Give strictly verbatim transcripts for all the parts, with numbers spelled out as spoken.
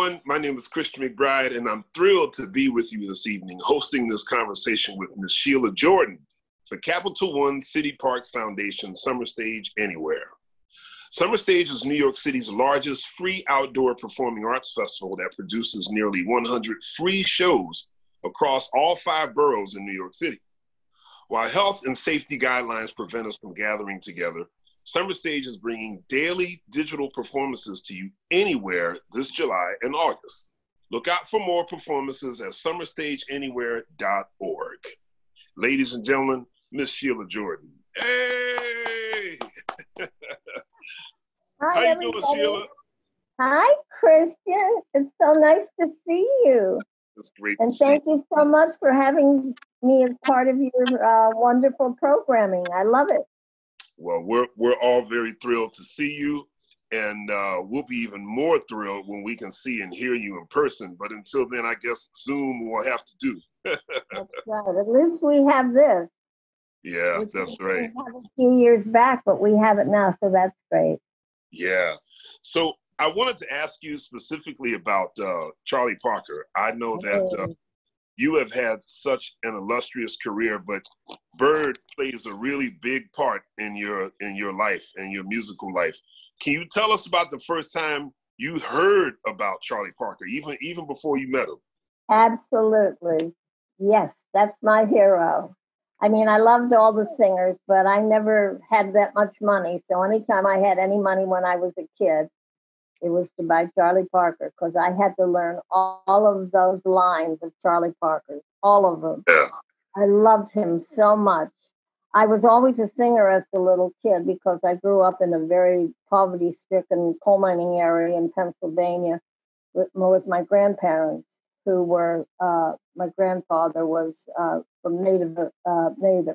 everyone. My name is Christian McBride, and I'm thrilled to be with you this evening, hosting this conversation with Miz Sheila Jordan for Capital One City Parks Foundation SummerStage Anywhere. SummerStage is New York City's largest free outdoor performing arts festival that produces nearly one hundred free shows across all five boroughs in New York City. While health and safety guidelines prevent us from gathering together, SummerStage is bringing daily digital performances to you anywhere this July and August. Look out for more performances at summer stage anywhere dot org. Ladies and gentlemen, Miss Sheila Jordan. Hey! Hi, How you everybody. doing, Sheila? Hi, Christian. It's so nice to see you. It's great and to see thank you. you so much for having me as part of your uh, wonderful programming. I love it. Well, we're we're all very thrilled to see you, and uh, we'll be even more thrilled when we can see and hear you in person. But until then, I guess Zoom will have to do. That's right. At least we have this. Yeah, Which that's we right. didn't have a few years back, but we have it now, so that's great. Yeah. So I wanted to ask you specifically about uh, Charlie Parker. I know that uh, you have had such an illustrious career, but Bird plays a really big part in your in your life and your musical life. Can you tell us about the first time you heard about Charlie Parker, even even before you met him? Absolutely. Yes, that's my hero. I mean, I loved all the singers, but I never had that much money. So anytime I had any money when I was a kid, it was to buy Charlie Parker, because I had to learn all, all of those lines of Charlie Parker's, all of them. Yeah. I loved him so much. I was always a singer as a little kid because I grew up in a very poverty-stricken coal mining area in Pennsylvania with, with my grandparents, who were, uh, my grandfather was uh, from Native, uh, Native.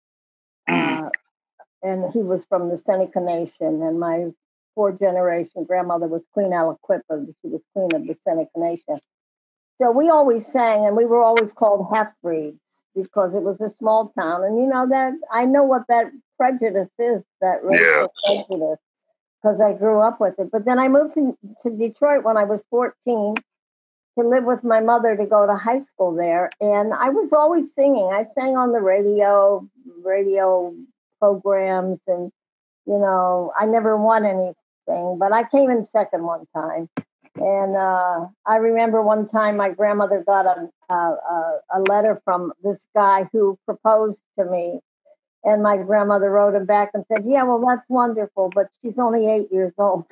Uh, and he was from the Seneca Nation, and my fourth generation grandmother was Queen Aliquippa. She was queen of the Seneca Nation. So we always sang, and we were always called half-breeds because it was a small town. And you know that I know what that prejudice is, that racial yeah. prejudice, because I grew up with it. But then I moved to, to Detroit when I was fourteen to live with my mother to go to high school there. And I was always singing. I sang on the radio, radio programs, and you know, I never won anything, but I came in second one time. And uh, I remember one time my grandmother got a, a, a letter from this guy who proposed to me. And my grandmother wrote him back and said, yeah, well, that's wonderful, but she's only eight years old.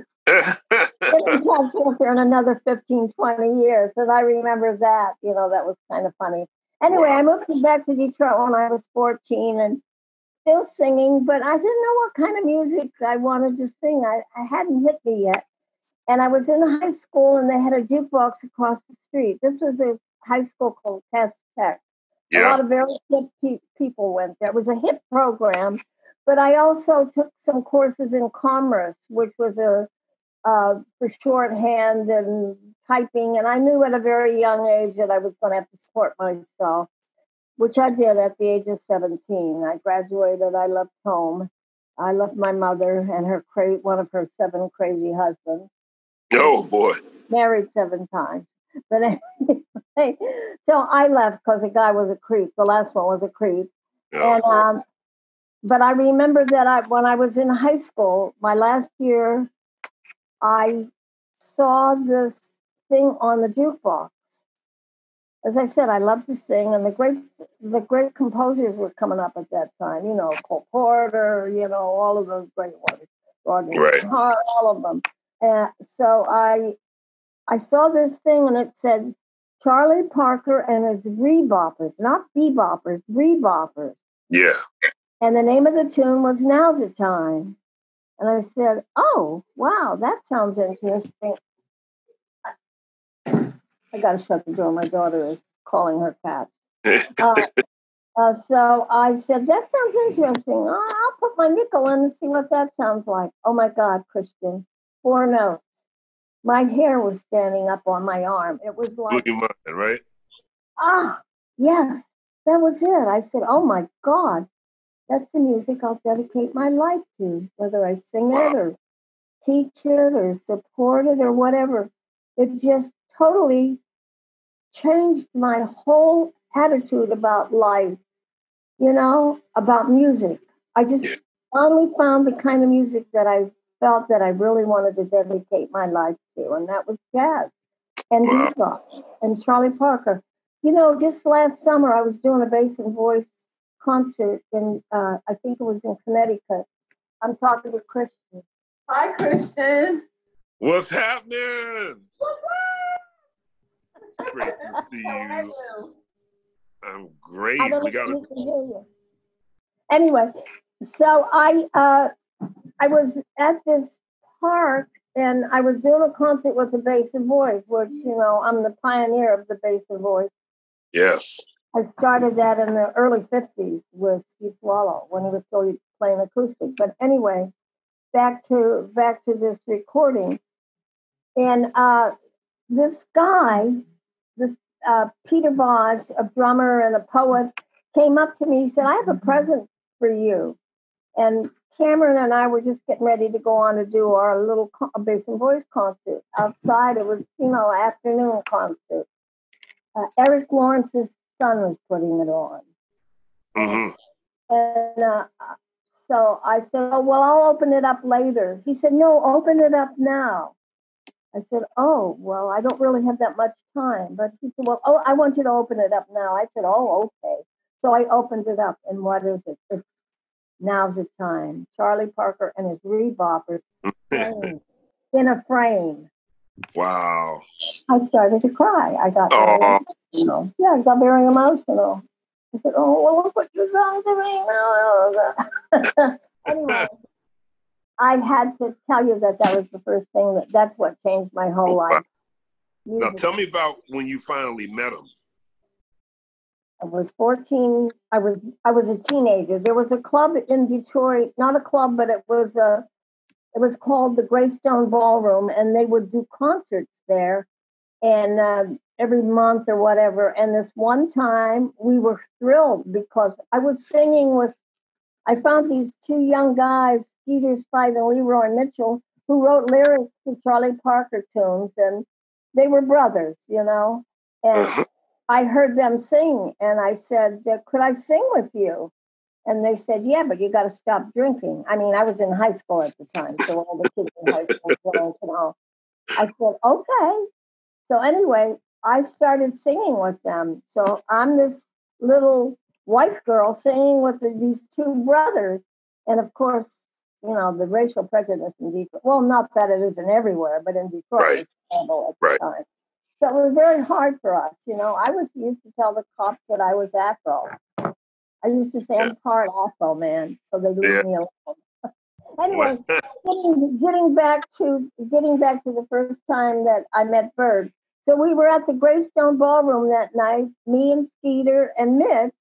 Didn't catch her in another fifteen, twenty years. And I remember that, you know, that was kind of funny. Anyway, I moved back to Detroit when I was fourteen and still singing, but I didn't know what kind of music I wanted to sing. I, I hadn't hit me yet. And I was in high school, and they had a jukebox across the street. This was a high school called Test Tech. Yeah. A lot of very hip pe- people went there. It was a hip program, but I also took some courses in commerce, which was a uh, for shorthand and typing. And I knew at a very young age that I was going to have to support myself, which I did at the age of seventeen. I graduated. I left home. I left my mother and her cra- one of her seven crazy husbands. Oh, boy. Married seven times. But anyway, so I left because the guy was a creep. The last one was a creep. Oh, and um, but I remember that I when I was in high school, my last year, I saw this thing on the jukebox. As I said, I love to sing, and the great the great composers were coming up at that time. You know, Cole Porter, you know, all of those great ones, Rodney right. Hart, all of them. And so I I saw this thing, and it said Charlie Parker and his Reboppers, not beboppers, Reboppers. Yeah. And the name of the tune was Now's the Time. And I said, oh, wow, that sounds interesting. I got to shut the door. My daughter is calling her cat. uh, uh, so I said, that sounds interesting. Oh, I'll put my nickel in and see what that sounds like. Oh, my God, Christian. Four notes. My hair was standing up on my arm. It was like, Boogie Mind, right? Ah, yes, that was it. I said, oh, my God, that's the music I'll dedicate my life to, whether I sing wow. it or teach it or support it or whatever. it just totally changed my whole attitude about life, you know, about music. I just finally found the kind of music that I felt that I really wanted to dedicate my life to, and that was jazz and Wow. bebop and Charlie Parker. You know, just last summer I was doing a bass and voice concert in, uh, I think it was in Connecticut. I'm talking to Christian. Hi, Christian. What's happening? It's great to see How are you. you? I'm great. I don't We know got if a you can hear you. Anyway, so I uh, I was at this park and I was doing a concert with the bass and voice, which, you know, I'm the pioneer of the bass and voice. yes. I started that in the early fifties with Steve Swallow when he was still playing acoustic. But anyway, back to back to this recording. And uh, this guy, this uh, Peter Vaj, a drummer and a poet, came up to me. He said, "I have a present for you." And Cameron and I were just getting ready to go on to do our little co- bass and voice concert outside. It was, you know, afternoon concert. Uh, Eric Lawrence's son was putting it on. Mm-hmm. And uh, so I said, "Oh, well, I'll open it up later." He said, "No, open it up now." I said, "Oh, well, I don't really have that much time." But he said, "Well, oh, I want you to open it up now." I said, "Oh, okay." So I opened it up, and what is it? It's Now's the Time. Charlie Parker and his Reboppers playing in a frame. Wow. I started to cry. I got very Oh. emotional. Yeah, I got very emotional. I said, "Oh, well, look what you've done to me now." Anyway, I had to tell you that that was the first thing that that's what changed my whole life. Now, tell me about when you finally met him. I was fourteen. I was I was a teenager. There was a club in Detroit, not a club, but it was a. It was called the Greystone Ballroom, and they would do concerts there, and uh, every month or whatever. And this one time, we were thrilled because I was singing with. I found these two young guys, Skeeter Spite and Leroy Mitchell, who wrote lyrics to Charlie Parker tunes, and they were brothers, you know. And I heard them sing, and I said, "Could I sing with you?" And they said, "Yeah, but you got to stop drinking." I mean, I was in high school at the time, so all the kids in high school drank and all. I said, "Okay." So anyway, I started singing with them. So I'm this little white girl singing with the, these two brothers. And of course, you know, the racial prejudice in Detroit. Well, not that it isn't everywhere, but in Detroit, Right. it was terrible at Right. the time. So it was very hard for us. You know, I was used to tell the cops that I was Afro. I used to say I'm part Afro, man, so they leave Yeah. me alone. Anyway, getting, getting back to getting back to the first time that I met Bird. So we were at the Greystone Ballroom that night, me and Skeeter and Mitch,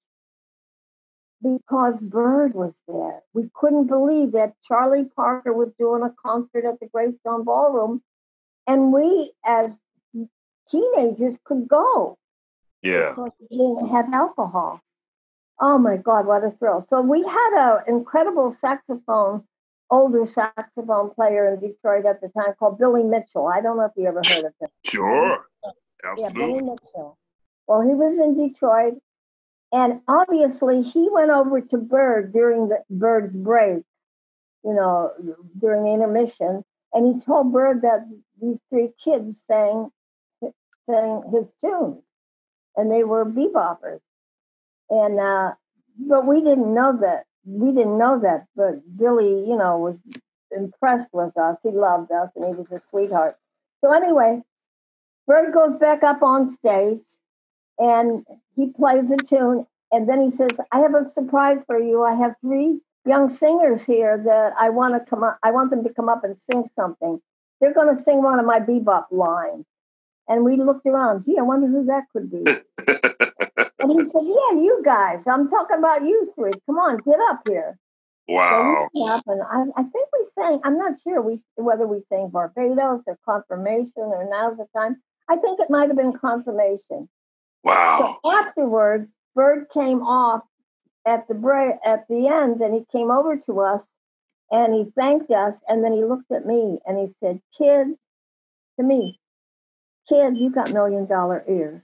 because Bird was there. We couldn't believe that Charlie Parker was doing a concert at the Greystone Ballroom, and we, as teenagers, could go. Yeah. Because we didn't have alcohol. Oh my God, what a thrill. So we had an incredible saxophone, older saxophone player in Detroit at the time called Billy Mitchell. I don't know if you ever heard of him. Sure. Yeah, Billy Absolutely. Mitchell. Well, he was in Detroit, and obviously he went over to Bird during the Bird's break, you know, during the intermission, and he told Bird that these three kids sang, sang his tunes, and they were beboppers. And uh, but we didn't know that. We didn't know that. But Billy, you know, was impressed with us. He loved us, and he was a sweetheart. So anyway, Bird goes back up on stage, and he plays a tune, and then he says, "I have a surprise for you. I have three young singers here that I want to come up. I want them to come up and sing something. They're going to sing one of my bebop lines." And we looked around. Gee, I wonder who that could be. And he said, "Yeah, you guys. I'm talking about you three. Come on, get up here." Wow. So we came up, and I, I think we sang. I'm not sure we whether we sang Barbados or Confirmation or Now's the Time. I think it might have been Confirmation. Wow. So afterwards, Bird came off at the break at the end, and he came over to us, and he thanked us, and then he looked at me and he said, "Kid," to me, kid, you got million dollar ears.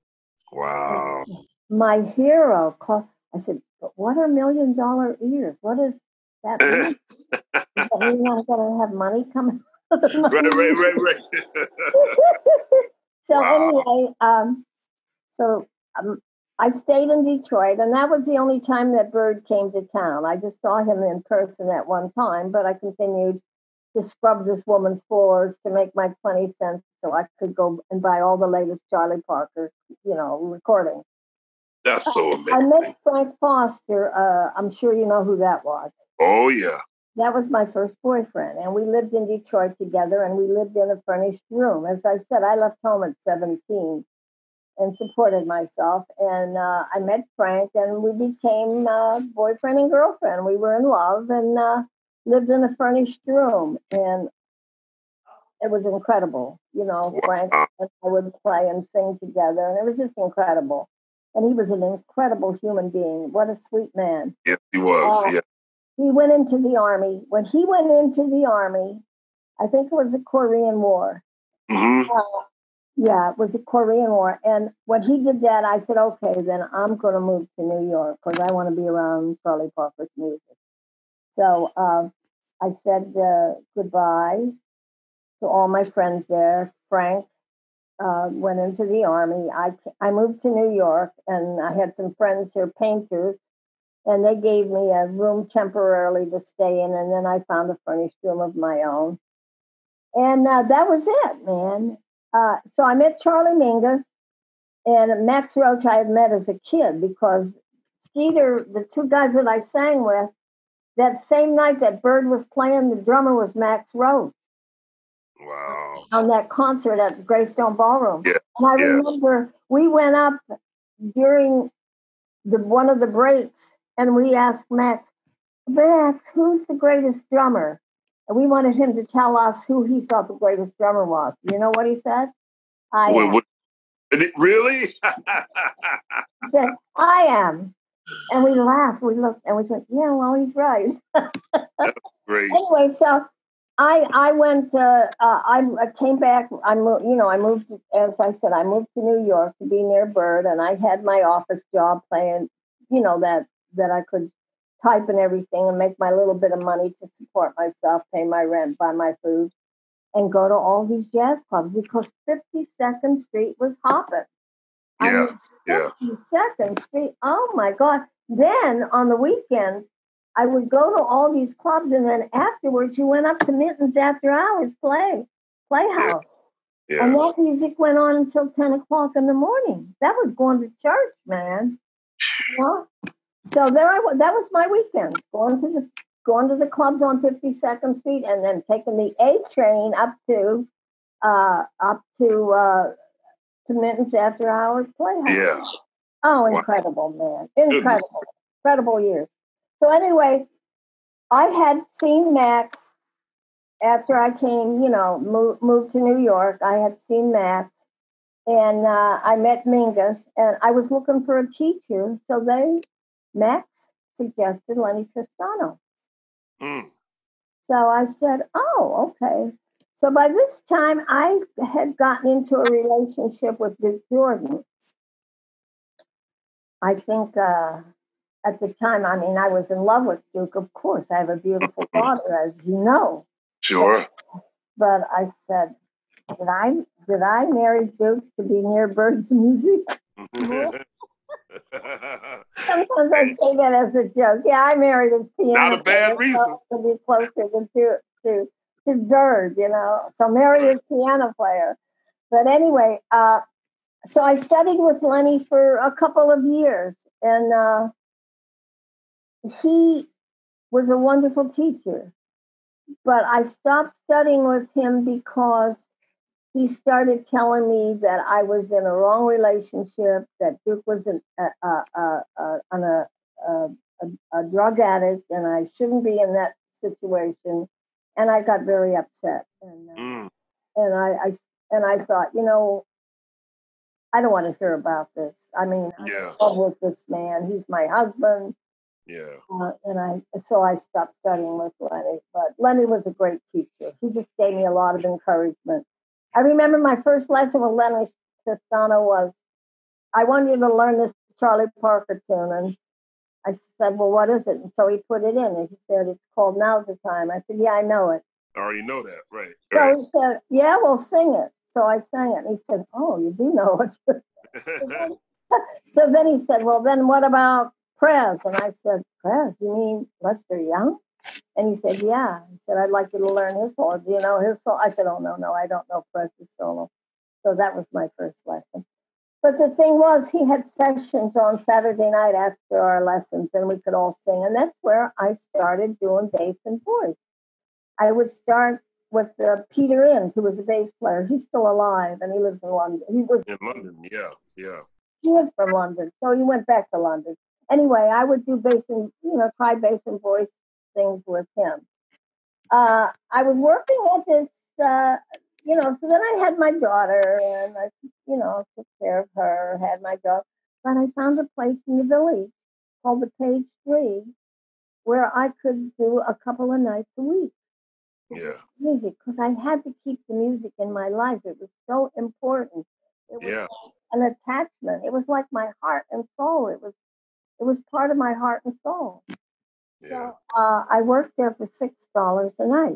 Wow. My hero called, I said, but what are million dollar ears? What does that mean? Does that mean I'm going to have money coming out of my Right, right, right, right. So Wow. anyway, um, so um, I stayed in Detroit, and that was the only time that Bird came to town. I just saw him in person at one time, but I continued to scrub this woman's floors to make my twenty cents so I could go and buy all the latest Charlie Parker, you know, recordings. That's so amazing. I met Frank Foster. Uh, I'm sure you know who that was. Oh, yeah. That was my first boyfriend, and we lived in Detroit together, and we lived in a furnished room. As I said, I left home at seventeen and supported myself, and uh, I met Frank, and we became uh, boyfriend and girlfriend. We were in love and uh, lived in a furnished room, and it was incredible. You know, Wow. Frank and I would play and sing together, and it was just incredible. And he was an incredible human being. What a sweet man. Yes, he was. Uh, yeah. He went into the Army. When he went into the Army, I think it was the Korean War. Mm-hmm. Uh, yeah, it was the Korean War. And when he did that, I said, okay, then I'm going to move to New York because I want to be around Charlie Parker's music. So uh, I said uh, goodbye to all my friends there. Frank uh, went into the Army. I, I moved to New York, and I had some friends here, painters, and they gave me a room temporarily to stay in, and then I found a furnished room of my own. And uh, that was it, man. Uh, so I met Charlie Mingus, and Max Roach I had met as a kid because Skeeter, the two guys that I sang with, that same night that Bird was playing, the drummer was Max Roach. Wow. On that concert at Greystone Ballroom. Yeah. And I yeah. remember we went up during the one of the breaks, and we asked Max, Max, who's the greatest drummer? And we wanted him to tell us who he thought the greatest drummer was. You know what he said? I Wait, am. what, it, really? He said, I am. And we laughed. We looked, and we said, yeah, well, he's right. That's great. Anyway, so I I went. Uh, uh, I, I came back. I moved. You know, I moved. As I said, I moved to New York to be near Bird, and I had my office job playing. You know that that I could type and everything and make my little bit of money to support myself, pay my rent, buy my food, and go to all these jazz clubs because fifty-second Street was hopping. Yeah, I mean, yeah. fifty-second Street. Oh my God! Then on the weekends, I would go to all these clubs, and then afterwards, you went up to Minton's after hours play, playhouse, yeah. yeah. and that music went on until ten o'clock in the morning. That was going to church, man. You know? So there I was. That was my weekends, going to the going to the clubs on fifty-second Street, and then taking the A train up to uh, up to uh, to Minton's after hours playhouse. Yeah. Oh, incredible, wow. man! Incredible, Goodness. incredible years. So anyway, I had seen Max after I came, you know, moved, moved to New York. I had seen Max, and uh, I met Mingus, and I was looking for a teacher. So they, Max suggested Lenny Tristano. Mm. So I said, oh, okay. So by this time, I had gotten into a relationship with Duke Jordan. I think uh, at the time, I mean, I was in love with Duke, of course. I have a beautiful daughter, as you know. Sure. But, but I said, did I did I marry Duke to be near Bird's music? Sometimes I say that as a joke. Yeah, I married his piano. Not a bad reason. To be closer to to to Bird, you know. So marry his piano player. But anyway, uh, so I studied with Lenny for a couple of years, and uh, he was a wonderful teacher. But I stopped studying with him because he started telling me that I was in a wrong relationship, that Duke was an, a, a, a, a, a, a, a drug addict, and I shouldn't be in that situation. And I got very upset. And, uh, mm. and I, I and I thought, you know, I don't want to hear about this. I mean, I'm yeah. in love with this man. He's my husband. Yeah. Uh, and I so I stopped studying with Lenny. But Lenny was a great teacher. He just gave me a lot of encouragement. I remember my first lesson with Lenny Tristano was, I want you to learn this Charlie Parker tune. And I said, well, what is it? And so he put it in, and he said, it's called Now's the Time. I said, yeah, I know it. I already know that, right. So right. he said, yeah, well, sing it. So I sang it. And he said, oh, you do know it. so, then, so then he said, well, then what about Prez? And I said, Prez, you mean Lester Young? And he said, yeah. He said, I'd like you to learn his solo. Do you know his solo? I said, oh, no, no, I don't know Prez's solo. So that was my first lesson. But the thing was, he had sessions on Saturday night after our lessons, and we could all sing. And that's where I started doing bass and voice. I would start with uh, Peter Ince, who was a bass player. He's still alive, and he lives in London. He was in London, yeah, yeah. He is from London, so he went back to London. Anyway, I would do bass and, you know, try bass and voice things with him. Uh, I was working at this, uh, you know, so then I had my daughter, and I, you know, took care of her, had my dog. But I found a place in the village called the Page Three, where I could do a couple of nights a week. Yeah. Music, because I had to keep the music in my life. It was so important. It was yeah. like an attachment. It was like my heart and soul. It was, it was part of my heart and soul. Yeah. So uh, I worked there for six dollars a night.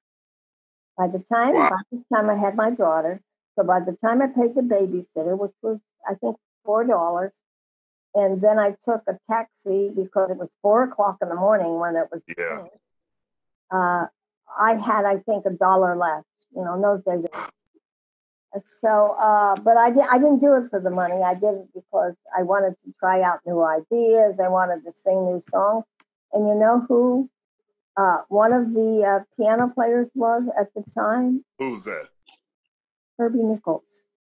By the time, wow. by the time I had my daughter, so by the time I paid the babysitter, which was I think four dollars, and then I took a taxi because it was four o'clock in the morning when it was. Yeah. Uh, I had I think a dollar left. You know, in those days. So, uh, but I did. I didn't do it for the money. I did it because I wanted to try out new ideas. I wanted to sing new songs. And you know who? Uh, one of the uh, piano players was at the time. Who's that? Herbie Nichols.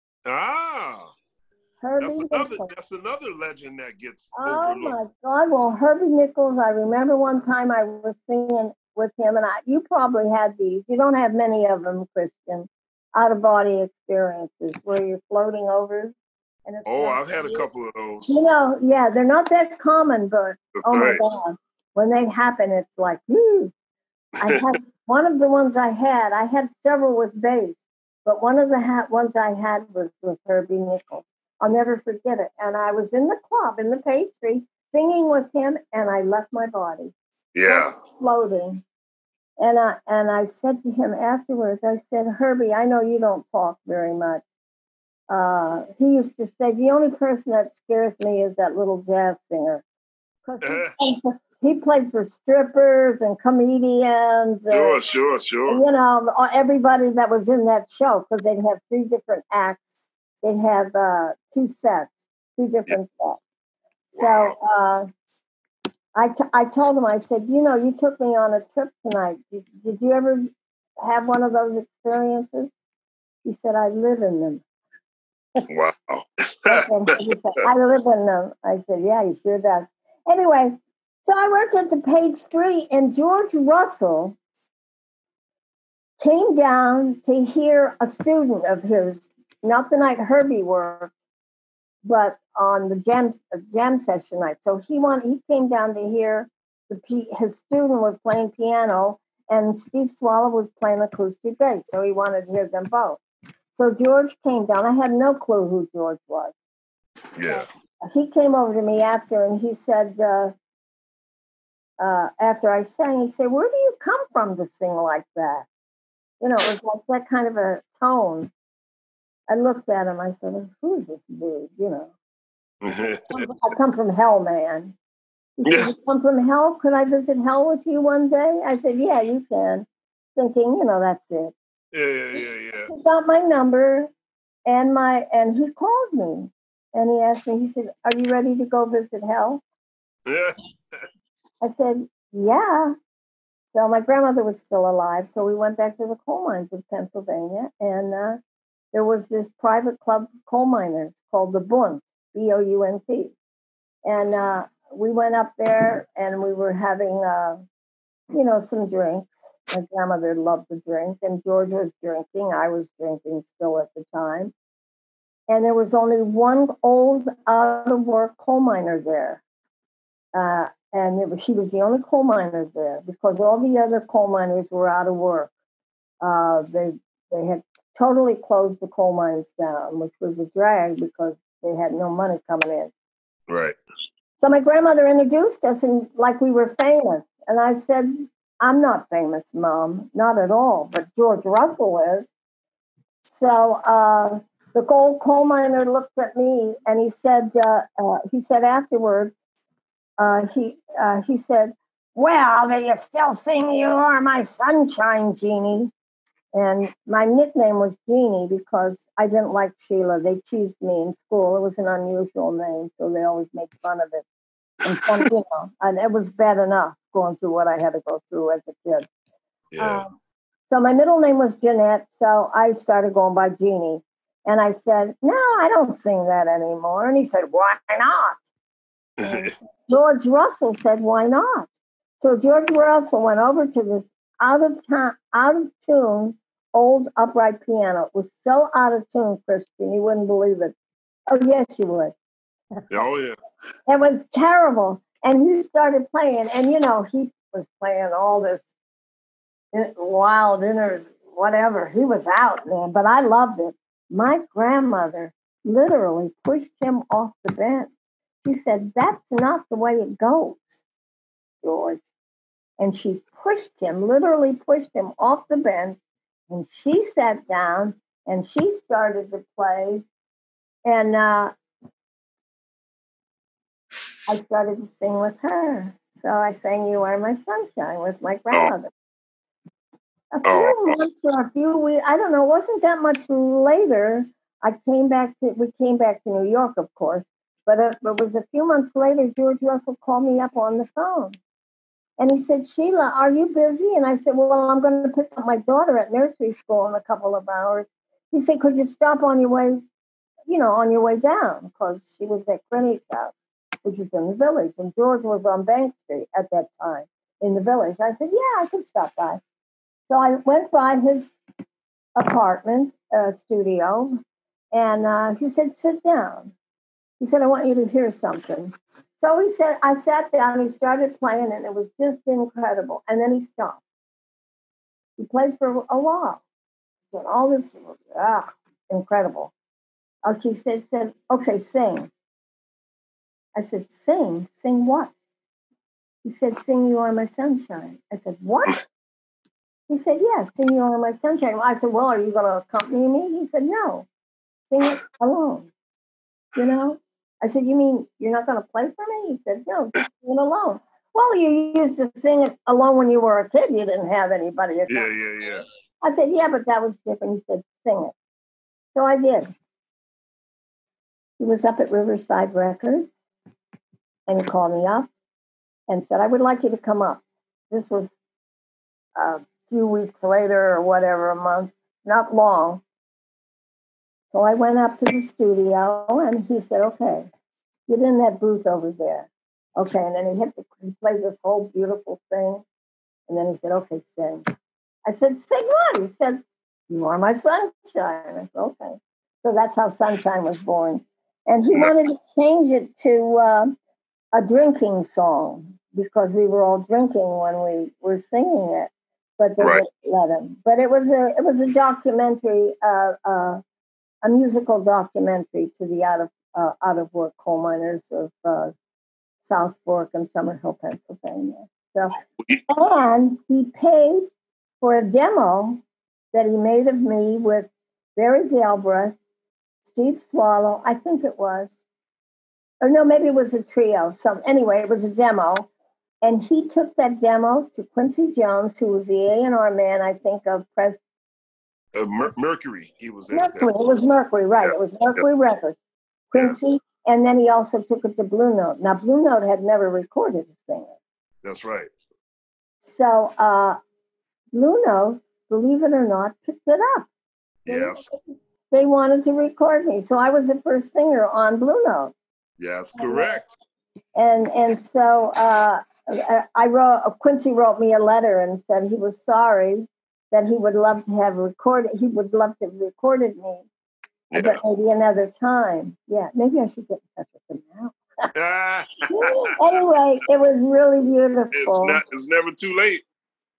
Ah, Herbie that's another. Nichols. That's another legend that gets oh overlooked. my God! Well, Herbie Nichols. I remember one time I was singing with him, and I, you probably had these. You don't have many of them, Christian. Out of body experiences where you're floating over. And it's oh, like, I've had a couple of those. You know, yeah, they're not that common, but that's oh right. my God, when they happen, it's like, whoo. I had one of the ones I had. I had several with bass, but one of the ha- ones I had was with Herbie Nichols. I'll never forget it. And I was in the club in the Page Tree singing with him, and I left my body. Yeah. Floating. And I and I said to him afterwards, I said, Herbie, I know you don't talk very much. Uh, he used to say, the only person that scares me is that little jazz singer. Because he, he played for strippers and comedians. And, sure, sure, sure. You know, everybody that was in that show, because they'd have three different acts. They'd have uh, two sets, two different yeah. sets. Wow. So uh, I, t- I told him, I said, you know, you took me on a trip tonight. Did, did you ever have one of those experiences? He said, I live in them. Wow. I live in them. I said, yeah, he sure does. Anyway, so I worked at the Page Three, and George Russell came down to hear a student of his, not the night Herbie worked, but on the jam, jam session night. So he wanted, he came down to hear the his student was playing piano, and Steve Swallow was playing acoustic bass. So he wanted to hear them both. So George came down. I had no clue who George was. Yeah. So he came over to me after, and he said, uh, uh, after I sang, he said, where do you come from to sing like that? You know, it was like that kind of a tone. I looked at him. I said, who's this dude? You know, I come from hell, man. He said, you come from hell? Could I visit hell with you one day? I said, yeah, you can. Thinking, you know, that's it. Yeah, yeah, yeah, yeah. He got my number, and my and he called me, and he asked me. He said, "Are you ready to go visit hell?" Yeah. I said, "Yeah." So my grandmother was still alive, so we went back to the coal mines of Pennsylvania, and uh, there was this private club of coal miners called the Bund, B O U N T, and uh, we went up there, and we were having, uh, you know, some drinks. My grandmother loved to drink, and George was drinking. I was drinking still at the time. And there was only one old out-of-work coal miner there. Uh, and it was, he was the only coal miner there because all the other coal miners were out of work. Uh, they they had totally closed the coal mines down, which was a drag because they had no money coming in. Right. So my grandmother introduced us, and like we were famous. And I said, I'm not famous, Mom, not at all, but George Russell is. So uh, the gold coal miner looked at me, and he said, uh, uh, he said afterwards, uh, he uh, he said, well, do you still sing You Are My Sunshine, Jeannie? And my nickname was Jeannie because I didn't like Sheila. They teased me in school. It was an unusual name, so they always made fun of it. And some, you know, and it was bad enough going through what I had to go through as a kid. Yeah. Um, so my middle name was Jeanette, so I started going by Jeannie. And I said, no, I don't sing that anymore. And he said, why not? And George Russell said, why not? So George Russell went over to this out of time, out of tune, old upright piano. It was so out of tune, Christian, you wouldn't believe it. Oh, yes, you would. Oh, yeah. It was terrible. And he started playing, and, you know, he was playing all this wild inner whatever. He was out, man, but I loved it. My grandmother literally pushed him off the bench. She said, that's not the way it goes, George. And she pushed him, literally pushed him off the bench, and she sat down, and she started to play, and uh, I started to sing with her. So I sang You Are My Sunshine with my grandmother. A few Oh. months or a few weeks, I don't know, it wasn't that much later. I came back to, we came back to New York, of course, but it, it was a few months later, George Russell called me up on the phone. And he said, Sheila, are you busy? And I said, well, I'm going to pick up my daughter at nursery school in a couple of hours. He said, could you stop on your way, you know, on your way down? Because she was at Greenwich House, which is in the village. And George was on Bank Street at that time in the village. I said, yeah, I could stop by. So I went by his apartment, uh, studio, and uh, he said, sit down. He said, I want you to hear something. So he said, I sat down, he started playing, and it was just incredible. And then he stopped. He played for a while. He said, all this, ah, incredible. Oh, he said, said, okay, sing. I said, sing? Sing what? He said, sing You Are My Sunshine. I said, what? He said, yes, sing You Are My Sunshine. I said, well, are you going to accompany me? He said, no, sing it alone. You know? I said, you mean you're not going to play for me? He said, no, just sing it alone. Well, you used to sing it alone when you were a kid. You didn't have anybody. Yeah, yeah, yeah. I said, yeah, but that was different. He said, sing it. So I did. He was up at Riverside Records, and he called me up and said, I would like you to come up. This was a few weeks later or whatever, a month, not long. So I went up to the studio, and he said, okay, get in that booth over there. Okay, and then he hit the, he played this whole beautiful thing, and then he said, okay, sing. I said, sing what? He said, You Are My Sunshine. I said, okay. So that's how Sunshine was born. And he wanted to change it to uh, a drinking song because we were all drinking when we were singing it, but they Right. didn't let him. But it was a it was a documentary, uh, uh, a musical documentary to the out of uh, out of work coal miners of uh, South Fork and Summerhill, Pennsylvania. So, and he paid for a demo that he made of me with Barry Galbraith, Steve Swallow, I think it was, or no, maybe it was a trio. Some anyway, it was a demo, and he took that demo to Quincy Jones, who was the A and R man, I think, of Pres. Uh, Mer- Mercury, he was at Mercury. that. It was Mercury, right? Yeah. It was Mercury yeah. Records. Quincy, yeah. And then he also took it to Blue Note. Now, Blue Note had never recorded a singer. That's right. So, uh, Blue Note, believe it or not, picked it up. Yes. They wanted to record me, so I was the first singer on Blue Note. Yes, correct. And and so uh, I wrote. Quincy wrote me a letter and said he was sorry, that he would love to have recorded. He would love to have recorded me, yeah. But maybe another time. Yeah, maybe I should get in touch with him now. Anyway, it was really beautiful. It's not. It's never too late.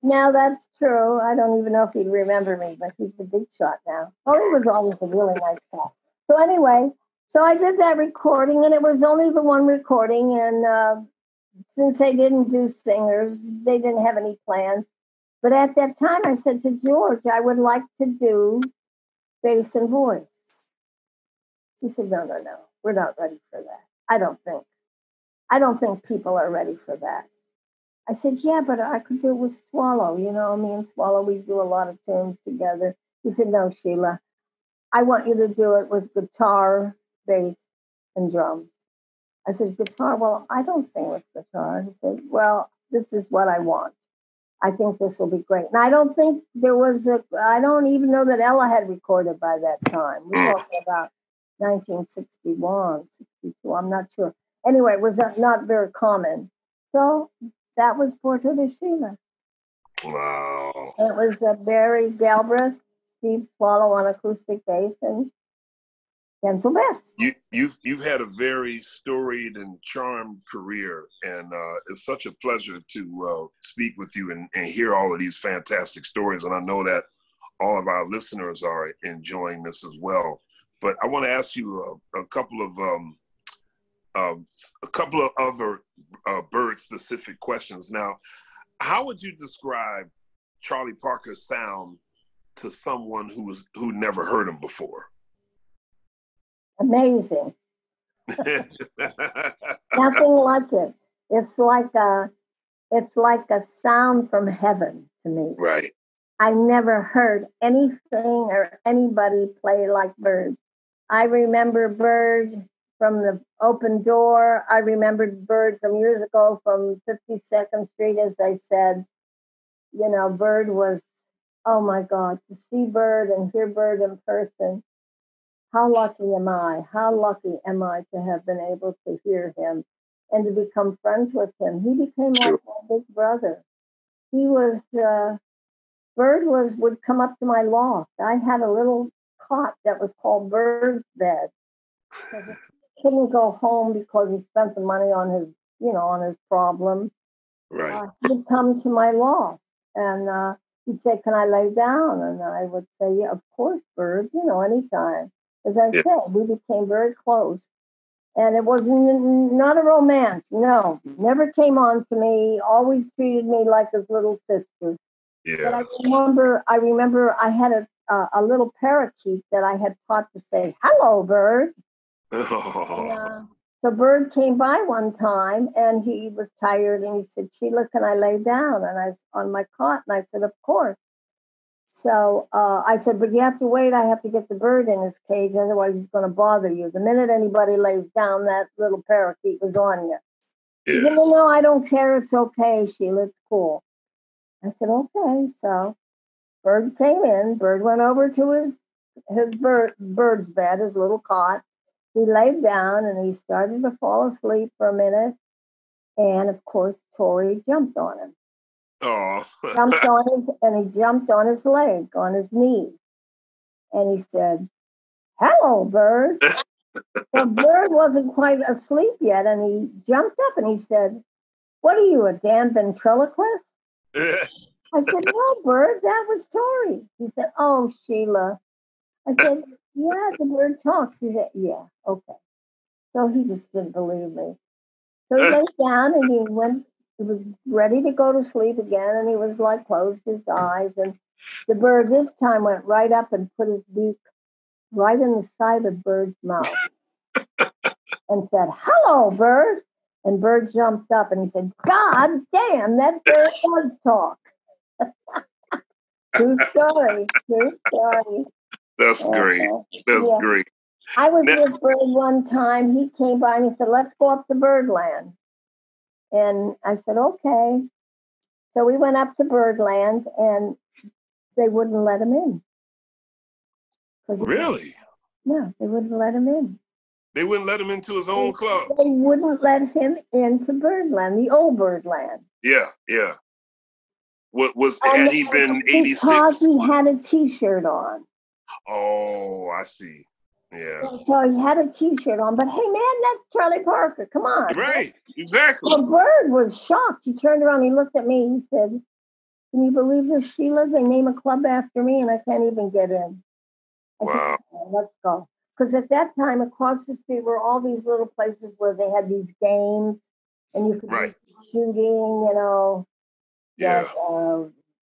No, that's true. I don't even know if he'd remember me, but he's a big shot now. Well, he was always a really nice guy. So anyway, so I did that recording, and it was only the one recording. And uh, since they didn't do singers, they didn't have any plans. But at that time, I said to George, I would like to do bass and voice. He said, no, no, no, we're not ready for that. I don't think. I don't think people are ready for that. I said, yeah, but I could do it with Swallow. You know, me and Swallow, we do a lot of tunes together. He said, no, Sheila, I want you to do it with guitar, bass, and drums. I said, guitar? Well, I don't sing with guitar. He said, well, this is what I want. I think this will be great. And I don't think there was a, I don't even know that Ella had recorded by that time. We're talking about nineteen sixty-one, sixty-two, I'm not sure. Anyway, it was not very common. So that was Portrait of Sheila. Wow. And it was uh, Barry Galbraith, Steve Swallow on acoustic bass, and Denzel Bass. You, you've you've had a very storied and charmed career, and uh, it's such a pleasure to uh, speak with you and, and hear all of these fantastic stories. And I know that all of our listeners are enjoying this as well. But I want to ask you a, a couple of um, uh, a couple of other uh, Bird-specific questions. Now, how would you describe Charlie Parker's sound to someone who was who never heard him before? Amazing. Nothing like it. It's like a, it's like a sound from heaven to me. Right. I never heard anything or anybody play like Bird. I remember Bird from the Open Door. I remembered Bird from years ago from fifty-second Street, as I said. You know, Bird was, oh my God, to see Bird and hear Bird in person. How lucky am I? How lucky am I to have been able to hear him and to become friends with him? He became like my big brother. He was, uh, Bird was would come up to my loft. I had a little cot that was called Bird's bed. He couldn't go home because he spent the money on his, you know, on his problem. Right. Uh, he'd come to my loft and uh, he'd say, "Can I lay down?" And I would say, "Yeah, of course, Bird. You know, anytime." As I yeah. said, we became very close. And it was not a romance. No, never came on to me. Always treated me like his little sister. Yeah. But I remember, I remember I had a uh, a little parakeet that I had taught to say, "Hello, Bird." Oh. And, uh, so Bird came by one time and he was tired and he said, "Sheila, can I lay down?" And I was on my cot and I said, "Of course." So uh, I said, "But you have to wait. I have to get the bird in his cage. Otherwise, he's going to bother you. The minute anybody lays down, that little parakeet was on you." Yeah. He said, "No, no, I don't care. It's okay, Sheila. It's cool." I said, "Okay." So Bird came in. Bird went over to his his bird bird's bed, his little cot. He laid down and he started to fall asleep for a minute. And of course, Tori jumped on him. Oh. jumped on his, and he jumped on his leg, on his knee. And he said, "Hello, Bird." The Bird wasn't quite asleep yet, and he jumped up and he said, "What are you, a damn ventriloquist?" I said, "No, Bird, that was Tori." He said, "Oh, Sheila." I said, "Yeah, the Bird talks." He said, "Yeah, okay." So he just didn't believe me. So he lay down and he went, he was ready to go to sleep again, and he was like, closed his eyes. And the Bird this time went right up and put his beak right in the side of Bird's mouth and said, "Hello, Bird." And Bird jumped up and he said, "God damn, that Bird does talk." True story. True story. That's great. That's yeah. great. I was now, with Bird one time. He came by and he said, "Let's go up to Birdland." And I said, "Okay." So we went up to Birdland and they wouldn't let him in. Really? No, they wouldn't let him in. They wouldn't let him into his own they, club? They wouldn't let him into Birdland, the old Birdland. Yeah, yeah. What was, had he been eighty-six? Because he had a T-shirt on. Oh, I see. Yeah. So he had a T-shirt on, but hey, man, that's Charlie Parker. Come on. Right, exactly. The Bird was shocked. He turned around, he looked at me, he said, can you believe this, Sheila? They name a club after me and I can't even get in. I Wow. said, oh, let's go. Because at that time, across the street were all these little places where they had these games and you could Right. do shooting, you know. Yeah. That, uh,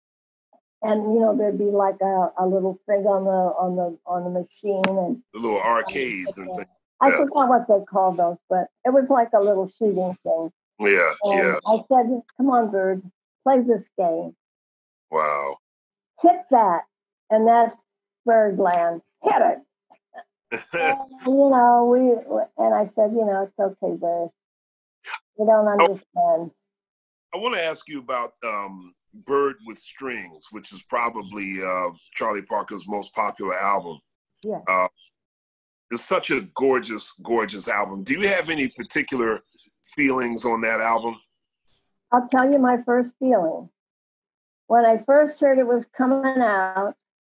and you know, there'd be like a, a little thing on the on the on the machine and The little arcades and things. I Yeah. forgot what they called those, but it was like a little shooting thing. Yeah, And yeah. I said, come on, Bird, play this game. Wow. Hit that. And that's Birdland. Hit it. And, you know, we and I said, you know, it's okay, Bird. You don't understand. I want to ask you about um, Bird with Strings, which is probably uh, Charlie Parker's most popular album. Yeah. Uh, it's such a gorgeous, gorgeous album. Do you have any particular feelings on that album? I'll tell you my first feeling. When I first heard it was coming out,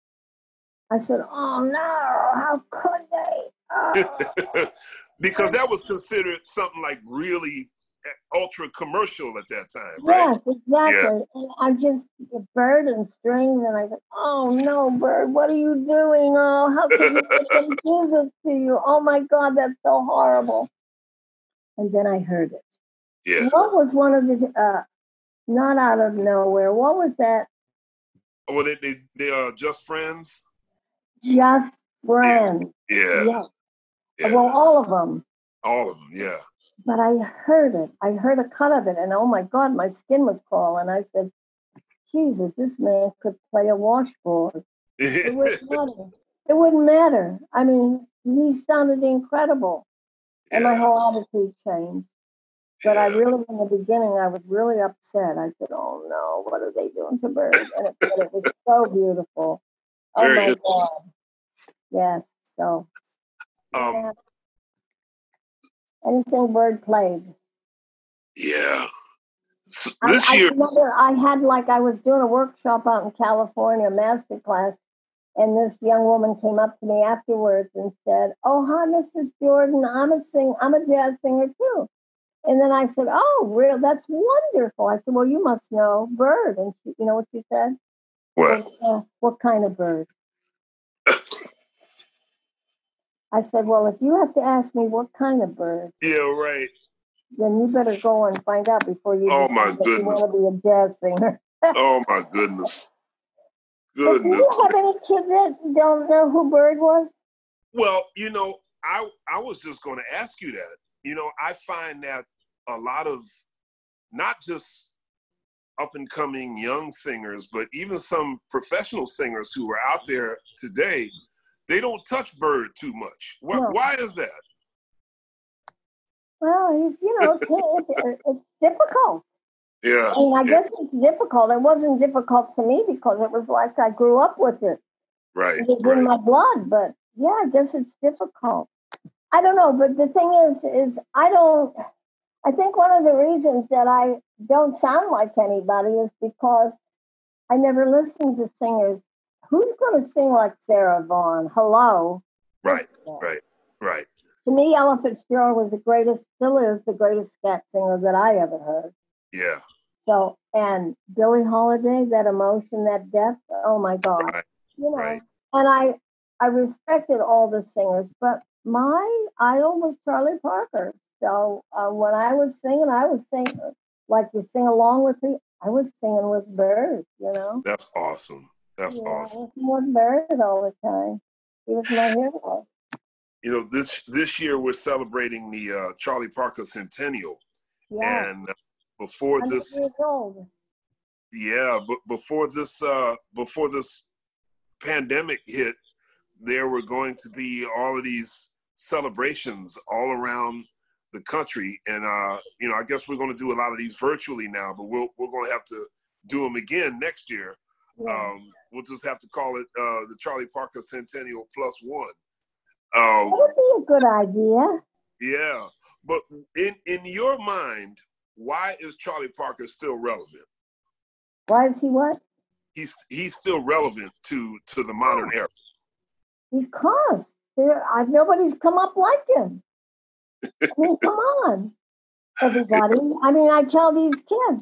I said, oh no, how could they? Oh. Because that was considered something like really ultra commercial at that time, right? Yes, exactly. Yeah. And I just, Bird and Strings, and I said, oh no, Bird, what are you doing? Oh, how could you let them do this to you? Oh my God, that's so horrible. And then I heard it. Yeah. What was one of the, uh, not out of nowhere, what was that? Well, they, they, they are Just Friends? Just Friends. Yeah. Yes. Yeah. Well, all of them. All of them, yeah. But I heard it. I heard a cut of it, and oh my God, my skin was crawling. I said, Jesus, this man could play a washboard. It wouldn't matter. It wouldn't matter. I mean, he sounded incredible. And Yeah. my whole attitude changed. But Yeah. I really, in the beginning, I was really upset. I said, oh no, what are they doing to Bird? And it, but it was so beautiful. Oh Very my good. God. Yes. So, Um, yeah. Anything Bird played. Yeah. So I, this I year, remember I had like, I was doing a workshop out in California, master class, and this young woman came up to me afterwards and said, oh, hi, Missus Jordan, I'm a sing, I'm a jazz singer too. And then I said, oh, real, that's wonderful. I said, well, you must know Bird. And she, you know what she said? what? Well, uh, what kind of bird? I said, well, if you have to ask me what kind of bird, Yeah, right. then you better go and find out before you Oh, decide my that you goodness. want to be a jazz singer. Oh, my goodness. But do Goodness. you have any kids that don't know who Bird was? Well, you know, I I was just going to ask you that. You know, I find that a lot of not just up and coming young singers, but even some professional singers who are out there today, they don't touch Bird too much. Why, No. why is that? Well, you, you know, it's, it's, it's difficult. Yeah. I mean, I yeah. guess it's difficult. It wasn't difficult to me because it was like I grew up with it. Right. It was right. in my blood, but yeah, I guess it's difficult. I don't know, but the thing is, is I don't, I think one of the reasons that I don't sound like anybody is because I never listened to singers. Who's going to sing like Sarah Vaughan? Hello. Right, right, right. To me, Ella Fitzgerald was the greatest, still is the greatest scat singer that I ever heard. Yeah. So, and Billie Holiday, that emotion, that depth, oh my God. Right, you know, right. and I, I respected all the singers, but my idol was Charlie Parker. So uh, when I was singing, I was singing, like you sing along with me, I was singing with Bird, you know. That's awesome. That's yeah, awesome. I was singing with Bird all the time. He was my hero. You know, this this year we're celebrating the uh, Charlie Parker Centennial. Yeah. And uh, before this, years old. yeah, but before this, uh, before this pandemic hit, there were going to be all of these celebrations all around the country, and uh, you know, I guess we're going to do a lot of these virtually now, but we'll we're going to have to do them again next year. Yeah. Um, we'll just have to call it uh, the Charlie Parker Centennial Plus One. Um, that would be a good idea. Yeah, but in in your mind, why is Charlie Parker still relevant? Why is he what? He's he's still relevant to to the modern era. Because there, I've, nobody's come up like him. I mean, come on, everybody. I mean, I tell these kids,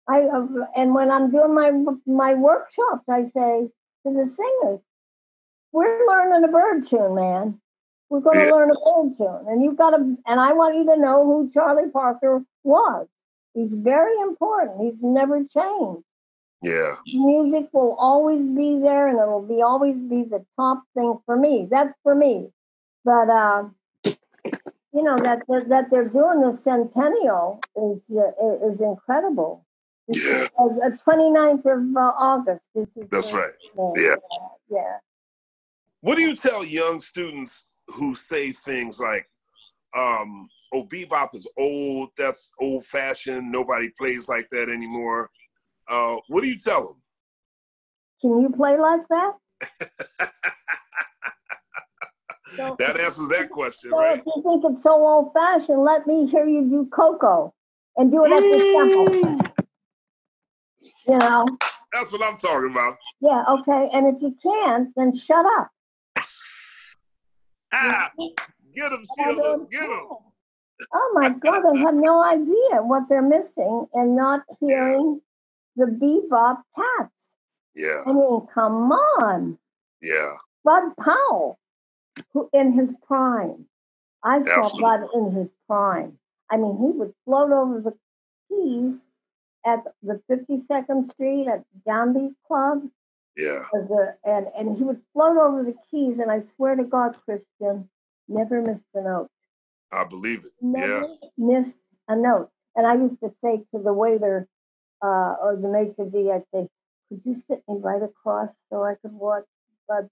I uh, and when I'm doing my my workshops, I say to the singers, "We're learning a bird tune, man. We're going to Yeah. learn a bird tune, and you've got to. And I want you to know who Charlie Parker was. He's very important. He's never changed. Yeah. Music will always be there, and it will be always be the top thing for me. That's for me. But uh, you know that that, that they're doing the centennial is uh, is incredible. Yeah. Uh, twenty-ninth of uh, August. This is That's uh, right. yeah. Yeah. yeah. What do you tell young students who say things like, um, oh, bebop is old, that's old fashioned, nobody plays like that anymore? Uh, what do you tell them? Can you play like that? So, that answers that question, so right? if you think it's so old fashioned, let me hear you do Coco and do it at the tempo. You know? That's what I'm talking about. Yeah, okay. And if you can't, then shut up. Ah, get them, Sheila, get them. Oh my God, they have no idea what they're missing and not hearing yeah. the bebop cats. Yeah. I mean, come on. Yeah. Bud Powell, who in his prime. I saw Absolutely. Bud in his prime. I mean, he would float over the keys at the fifty-second Street at John Beach Club. Yeah. The, and, and he would float over the keys, and I swear to God, Christian, never missed a note. I believe it. Never yeah. missed a note. And I used to say to the waiter uh, or the maitre d', I'd say, could you sit me right across so I could watch Bud's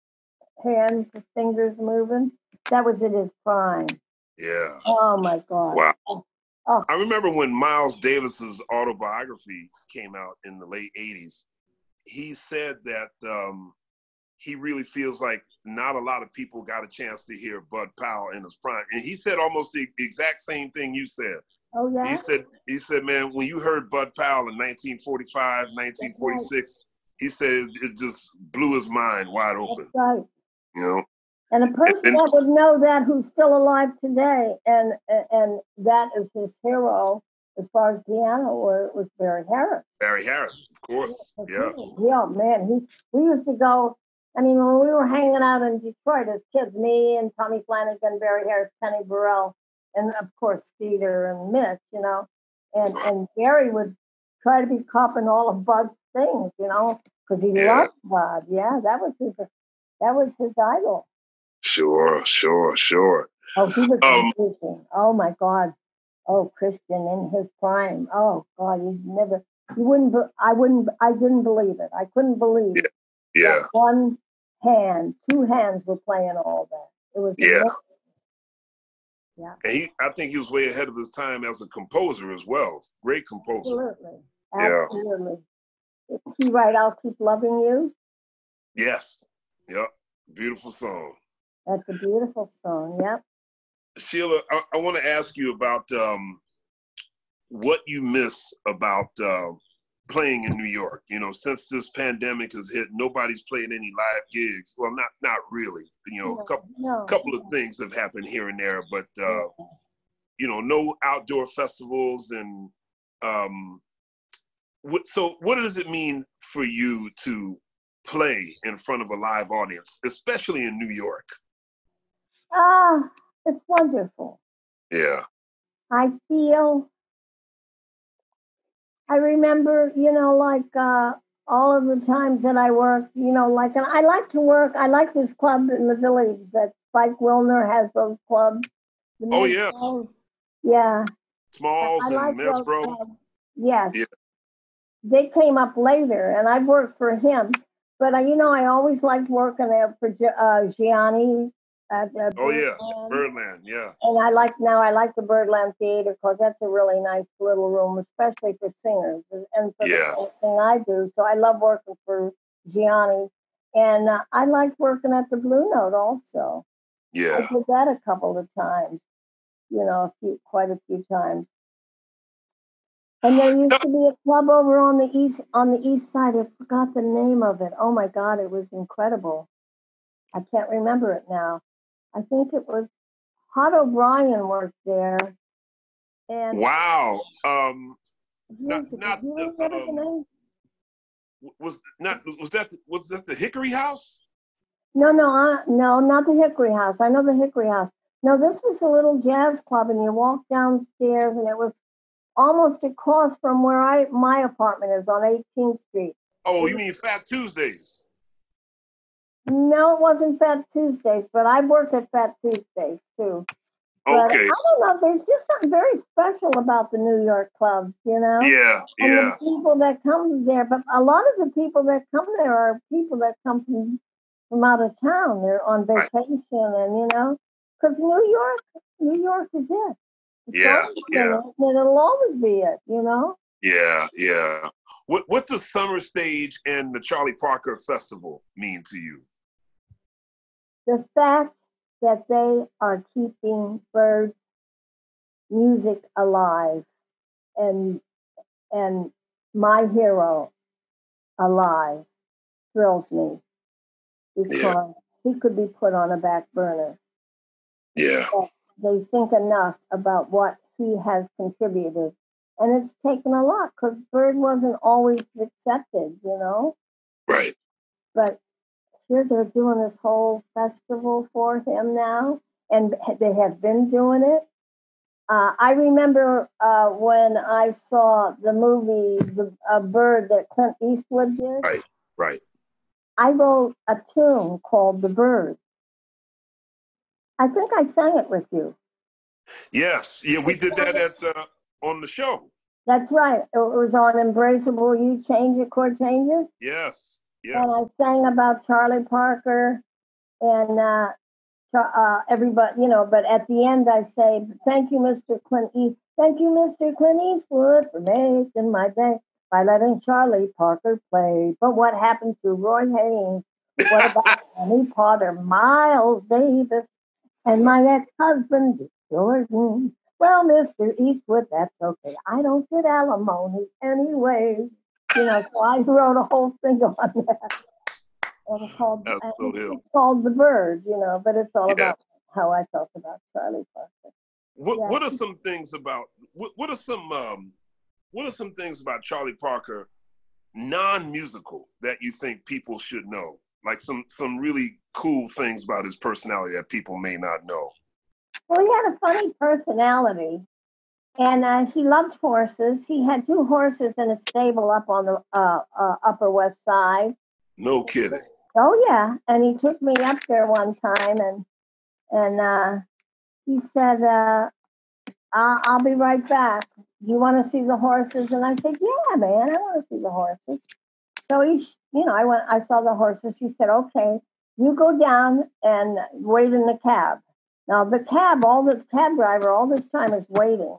hands, the fingers moving? That was in his prime. Yeah. Oh, my God. Wow. Oh. I remember when Miles Davis's autobiography came out in the late eighties, he said that um, he really feels like not a lot of people got a chance to hear Bud Powell in his prime. And he said almost the exact same thing you said. Oh, yeah? He said, he said, man, when you heard Bud Powell in nineteen forty-five, nineteen forty-six, right. He said it just blew his mind wide open. That's right. You know? And a person and, that would know that who's still alive today, and and that is his hero as far as piano, or was Barry Harris. Barry Harris, of course. Yeah. Yeah, man. He we used to go. I mean, when we were hanging out in Detroit as kids, me and Tommy Flanagan, Barry Harris, Kenny Burrell, and of course Skeeter and Mitch, you know, and and Barry would try to be copping all of Bud's things, you know, because he yeah. loved Bud. Yeah, that was his that was his idol. Sure, sure, sure. Oh, he was um, amazing. Oh my God. Oh, Christian in his prime. Oh God, you never, you wouldn't. I wouldn't. I didn't believe it. I couldn't believe. Yeah. yeah. That one hand, two hands were playing all that. It was. Yeah. Amazing. Yeah. And he, I think he was way ahead of his time as a composer as well. Great composer. Absolutely. Absolutely. Yeah. He write "I'll Keep Loving You"? Yes. Yep. Beautiful song. That's a beautiful song. Yep. Sheila, I, I want to ask you about um, what you miss about uh, playing in New York. You know, since this pandemic has hit, nobody's played any live gigs. Well, not not really. You know, a no, couple no, couple no. of things have happened here and there, but uh, yeah. you know, no outdoor festivals. And um, what, so, what does it mean for you to play in front of a live audience, especially in New York? Ah, uh, it's wonderful. Yeah. I feel, I remember, you know, like uh, all of the times that I worked, you know, like, and I like to work, I like this club in the village that Spike Wilner has those clubs. Oh, yeah. Clubs. Yeah. Smalls I, I and like Millsboro. Yes. Yeah. They came up later, and I've worked for him. But, uh, you know, I always liked working there for uh, Gianni. At, uh, oh, yeah, Birdland, yeah. And I like, now I like the Birdland Theater because that's a really nice little room, especially for singers and for yeah. the thing I do. So I love working for Gianni. And uh, I like working at the Blue Note also. Yeah. I did that a couple of times, you know, a few, quite a few times. And there used to be a club over on the east on the east side. I forgot the name of it. Oh my God, it was incredible. I can't remember it now. I think it was Hot O'Brien worked there. And wow. Um, not Years ago. not Do you the remember the um name? was not was that was that the Hickory House? No, no, uh, no, not the Hickory House. I know the Hickory House. No, this was a little jazz club, and you walk downstairs, and it was almost across from where I my apartment is on eighteenth Street. Oh, It you was, mean Fat Tuesdays? no, it wasn't Fat Tuesdays, but I worked at Fat Tuesdays too. But Okay. I don't know. There's just something very special about the New York clubs, you know. Yeah, And yeah. the people that come there, but a lot of the people that come there are people that come from from out of town. They're on Right. vacation, and you know, because New York, New York is it. It's Yeah, always been yeah, it, and it'll always be it, you know. yeah, yeah. What what does SummerStage and the Charlie Parker Festival mean to you? The fact that they are keeping bird music alive, and and my hero alive thrills me, because Yeah, he could be put on a back burner. yeah. But they think enough about what he has contributed. And it's taken a lot, because Bird wasn't always accepted, you know. Right. But here they're doing this whole festival for him now, and they have been doing it. Uh, I remember uh, when I saw the movie The uh, Bird that Clint Eastwood did. Right. Right. I wrote a tune called The Bird. I think I sang it with you. Yes. Yeah, we did that at uh, on the show. That's right. It was on Embraceable You Change Your Chord Changes. Yes. And I Yes. sang about Charlie Parker and uh, uh, everybody, you know, but at the end I say, thank you, Mister Clint Eastwood. Thank you, Mister Clint Eastwood, for making my day by letting Charlie Parker play. But what happened to Roy Haynes? What about Kenny Potter, Miles Davis, and my ex-husband, Jordan? Well, Mister Eastwood, that's okay. I don't get alimony anyway. You know, so I wrote a whole thing on that. And called, That's and so it's him. called The Bird, you know, but it's all Yeah. about how I felt about Charlie Parker. What Yeah. What are some things about what What are some um What are some things about Charlie Parker, non-musical, that you think people should know? Like some some really cool things about his personality that people may not know. Well, he had a funny personality, and uh, he loved horses. He had two horses in a stable up on the uh, uh, Upper West Side. No kidding. Oh yeah, and he took me up there one time, and and uh, he said, uh, I'll, "I'll be right back. Do you want to see the horses?" And I said, "Yeah, man, I want to see the horses." So he, you know, I went. I saw the horses. He said, "Okay, you go down and wait in the cab." Now the cab, all the cab driver, all this time is waiting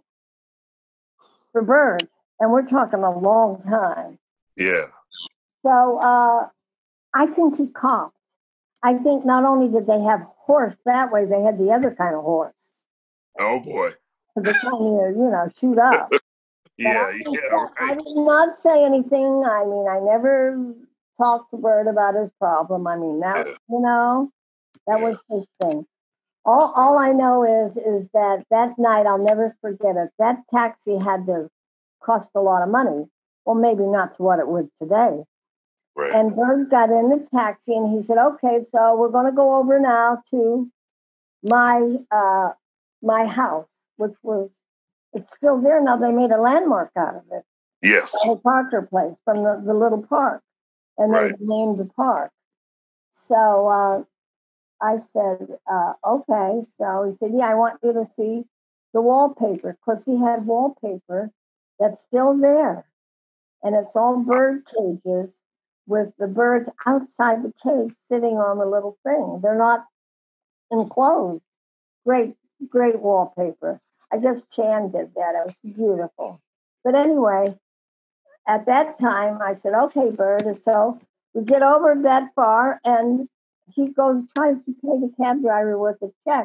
for Bird, and we're talking a long time. Yeah. So uh, I think he coughed. I think not only did they have horse that way, they had the other kind of horse. Oh boy. The kind you, you know, shoot up. But Yeah. I, Yeah. that, I Right. did not say anything. I mean, I never talked to Bird about his problem. I mean, that, Yeah. you know, that Yeah. was his thing. All, all I know is is that that night, I'll never forget it. That taxi had to cost a lot of money. Well, maybe not to what it would today. Right. And Bird got in the taxi and he said, "Okay, so we're going to go over now to my uh, my house," which was, it's still there now. They made a landmark out of it. Yes. The Parker Place from the, the little park, and Right. they named the park. So uh, I said, uh, "Okay." So he said, "Yeah, I want you to see the wallpaper," because he had wallpaper that's still there, and it's all bird cages with the birds outside the cage sitting on the little thing. They're not enclosed. Great, great wallpaper. I guess Chan did that. It was beautiful. But anyway, at that time, I said, "Okay, Bird." And so we get over that far, and he goes, tries to pay the cab driver with a check.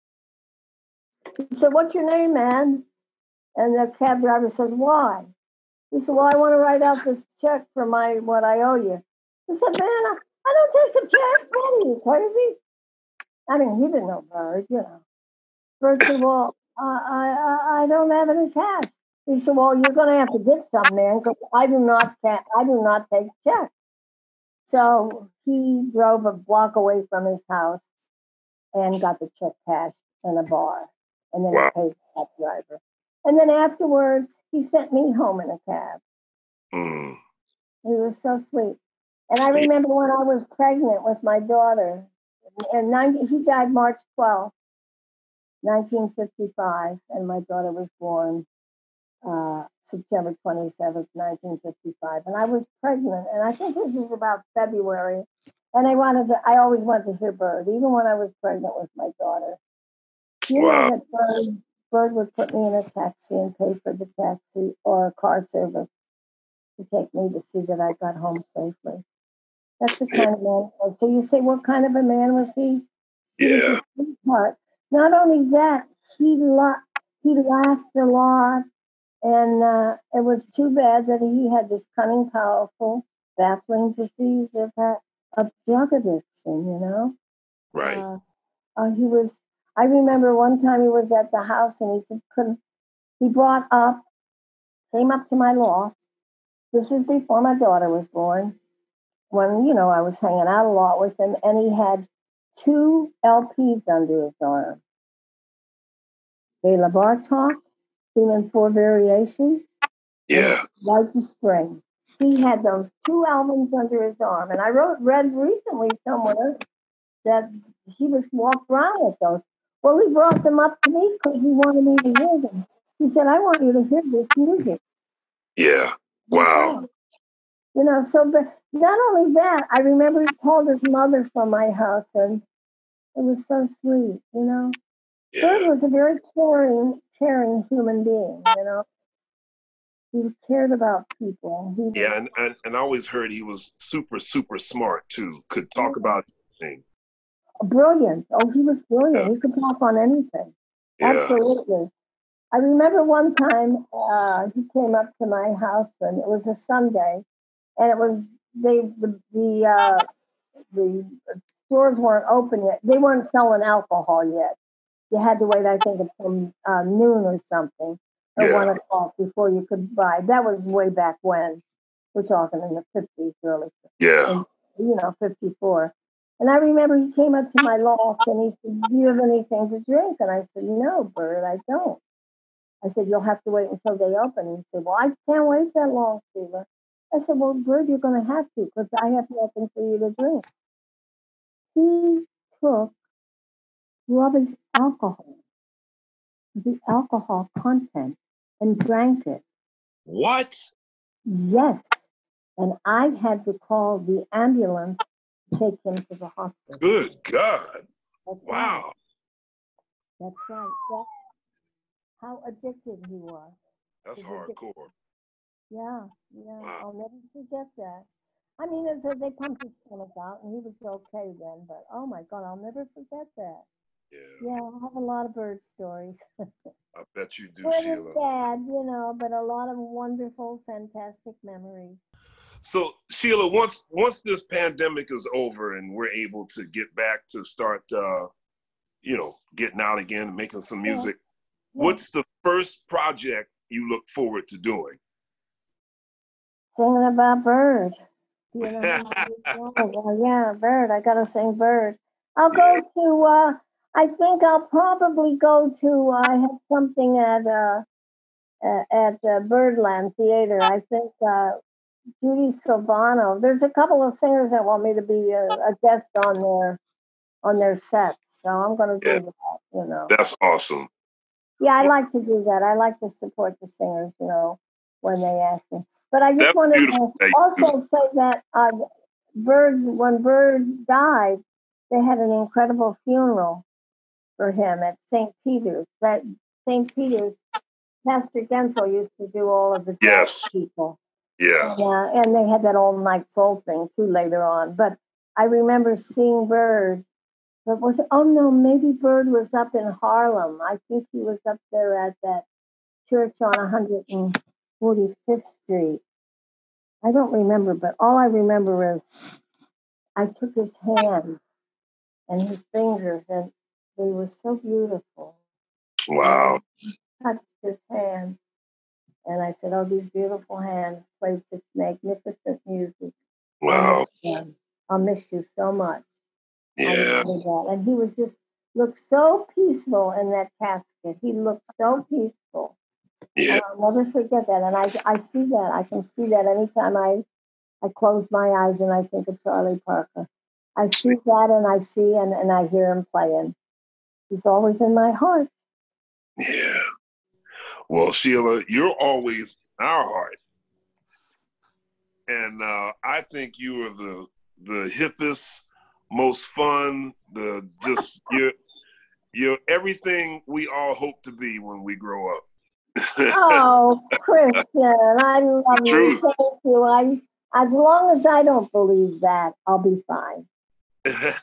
He said, "What's your name, man?" And the cab driver says, "Why?" He said, "Well, I want to write out this check for my what I owe you." He said, "Man, I, I don't take a check. What are you, crazy?" I mean, he didn't know Bird, you know. Bird said, "Well, uh, I, I I don't have any cash." He said, well, you're going to have to get some, man, because I do not I do not take checks. So he drove a block away from his house and got the check cashed in a bar. And then Wow. he paid the cab driver. And then afterwards, he sent me home in a cab. Mm. He was so sweet. And I remember when I was pregnant with my daughter, and ninety, he died March twelfth, nineteen fifty-five, and my daughter was born uh, September twenty-seventh, nineteen fifty-five. And I was pregnant, and I think this was about February. And I wanted to, I always wanted to hear Bird, even when I was pregnant with my daughter. You Wow. know that Bird, Bird would put me in a taxi and pay for the taxi or a car service to take me to see that I got home safely. That's the kind of man. So you say, what kind of a man was he? He Yeah. was a sweetheart. Not only that, he la- he laughed a lot, and uh, it was too bad that he had this cunning, powerful, baffling disease of uh, of drug addiction. You know, Right. uh, uh, he was. I remember one time he was at the house, and he said, "Couldn't." He brought up, came up to my loft. This is before my daughter was born. When, you know, I was hanging out a lot with him, and he had two L Ps under his arm. Bela Bartok, Human Four Variations, Yeah. and Light to Spring. He had those two albums under his arm. And I wrote, read recently somewhere that he was walked around with those. Well, he brought them up to me because he wanted me to hear them. He said, I want you to hear this music. Yeah. Wow. You know, so, but not only that, I remember he called his mother from my house, and it was so sweet, you know. Yeah. Bird was a very caring, caring human being, you know. He cared about people. He was, Yeah, and, and, and I always heard he was super, super smart, too. Could talk about anything. Brilliant. Oh, he was brilliant. Yeah. He could talk on anything. Yeah. Absolutely. I remember one time uh, he came up to my house, and it was a Sunday, and it was they the the uh, the stores weren't open yet. They weren't selling alcohol yet. You had to wait, I think, until uh, noon or something, or Yeah. one o'clock before you could buy. That was way back when. We're talking in the fifties, early. Yeah. And, you know, fifty-four. And I remember he came up to my loft and he said, do you have anything to drink? And I said, no, Bert, I don't. I said, you'll have to wait until they open. And he said, well, I can't wait that long, Sheila. I said, well, Bert, you're going to have to because I have nothing for you to drink. He took rubbish alcohol, the alcohol content, and drank it. What? Yes. And I had to call the ambulance to take him to the hospital. Good God. That's Wow. right. That's right. That's how addicted he was. That's He was hardcore. addicted. Yeah, yeah. Wow. I'll never forget that. I mean, as they pumped his stomach out, and he was okay then. But oh my God, I'll never forget that. Yeah. Yeah, I have a lot of bird stories. I bet you do, Good and Sheila. bad, you know, but a lot of wonderful, fantastic memories. So, Sheila, once once this pandemic is over and we're able to get back to start, uh, you know, getting out again and making some music, Yeah. Yeah. what's the first project you look forward to doing? Singing about Bird. You know, oh, yeah, Bird. I gotta sing Bird. I'll Yeah. go to. Uh, I think I'll probably go to. Uh, I have something at uh, at uh, Birdland Theater. I think uh, Judy Silvano. There's a couple of singers that want me to be a, a guest on their on their sets, so I'm gonna do Yeah. that. You know. That's awesome. Yeah, I like to do that. I like to support the singers, you know, when they ask me. But I just That's wanted beautiful. to also say that uh, Bird's, when Bird died, they had an incredible funeral for him at Saint Peter's. That Saint Peter's, Pastor Gensel used to do all of the Yes. people. Yeah. And, uh, and they had that all night soul thing too later on. But I remember seeing Bird. But was it, oh no, maybe Bird was up in Harlem. I think he was up there at that church on one hundred forty-fifth Street. I don't remember, but all I remember is I took his hand and his fingers, and they were so beautiful. Wow. And I touched his hand, And I said, oh, these beautiful hands played such magnificent music. Wow. And I'll miss you so much. Yeah. That. And he was just, looked so peaceful in that casket. He looked so peaceful. Yeah. And I'll never forget that. And I, I see that. I can see that anytime I, I close my eyes and I think of Charlie Parker. I see that and I see and, and I hear him playing. He's always in my heart. Yeah. Well, Sheila, you're always our heart. And uh, I think you are the the hippest, most fun, the just you're you're everything we all hope to be when we grow up. Oh, Christian, I love The you. truth. Thank you. I, as long as I don't believe that, I'll be fine. Yeah.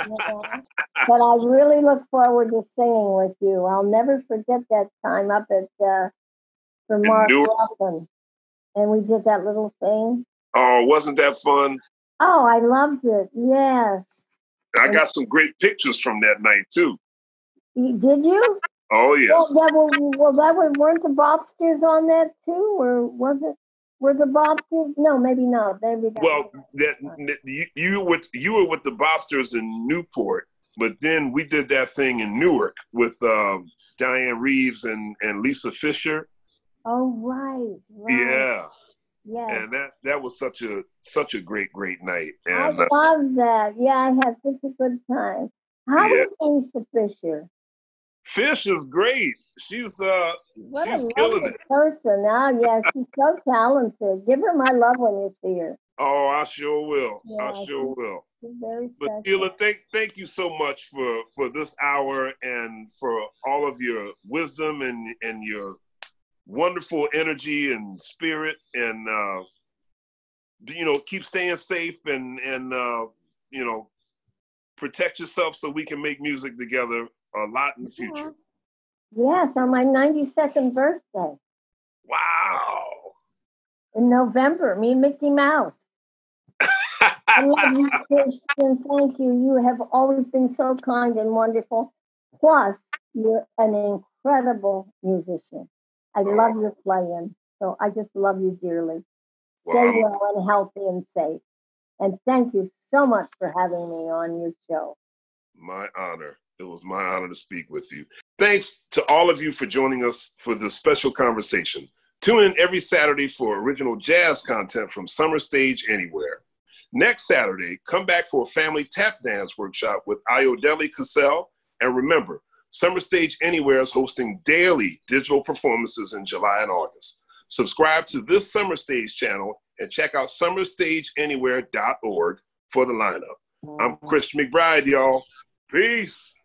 But I really look forward to singing with you. I'll never forget that time up at uh, for Mark Ruffin, and we did that little thing. Oh, wasn't that fun? Oh, I loved it. Yes. I got some great pictures from that night too. Did you? Oh yeah. Well, that was, well, that was, weren't the Bobsters on that too, or was it? Were the Bobsters? No, maybe not. Maybe that well, that, that you, you were with you were with the Bobsters in Newport, but then we did that thing in Newark with um, Diane Reeves and, and Lisa Fisher. Oh right, right. Yeah. Yeah. And that that was such a such a great great night. And I love uh, that. Yeah, I had such a good time. How yeah. is Lisa Fisher? Fish is great. She's uh what she's a killing it. Person. Now, yeah, she's so talented. Give her my love when you see her. Oh, I sure will. Yeah, I sure will. She's very but special. Sheila, thank thank you so much for for this hour and for all of your wisdom and and your wonderful energy and spirit, and uh, you know, keep staying safe and and uh, you know, protect yourself so we can make music together a lot in the future. Yeah. Yes, on my ninety-second birthday. Wow. In November, me and Mickey Mouse. I love you, Christian. Thank you. You have always been so kind and wonderful. Plus, you're an incredible musician. I oh. love your playing. So I just love you dearly. Wow. Stay well and healthy and safe. And thank you so much for having me on your show. My honor. It was my honor to speak with you. Thanks to all of you for joining us for this special conversation. Tune in every Saturday for original jazz content from SummerStage Anywhere. Next Saturday, come back for a family tap dance workshop with Ayodele Cassell. And remember, SummerStage Anywhere is hosting daily digital performances in July and August. Subscribe to this SummerStage channel and check out summer stage anywhere dot org for the lineup. I'm Christian McBride, y'all. Peace.